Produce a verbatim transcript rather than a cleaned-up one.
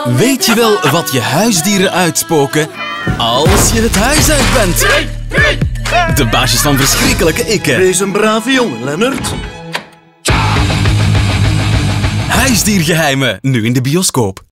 Weet je wel wat je huisdieren uitspoken als je het huis uit bent? De baasjes van verschrikkelijke ikken. Wees een brave jongen, Lennart. Huisdiergeheimen, nu in de bioscoop.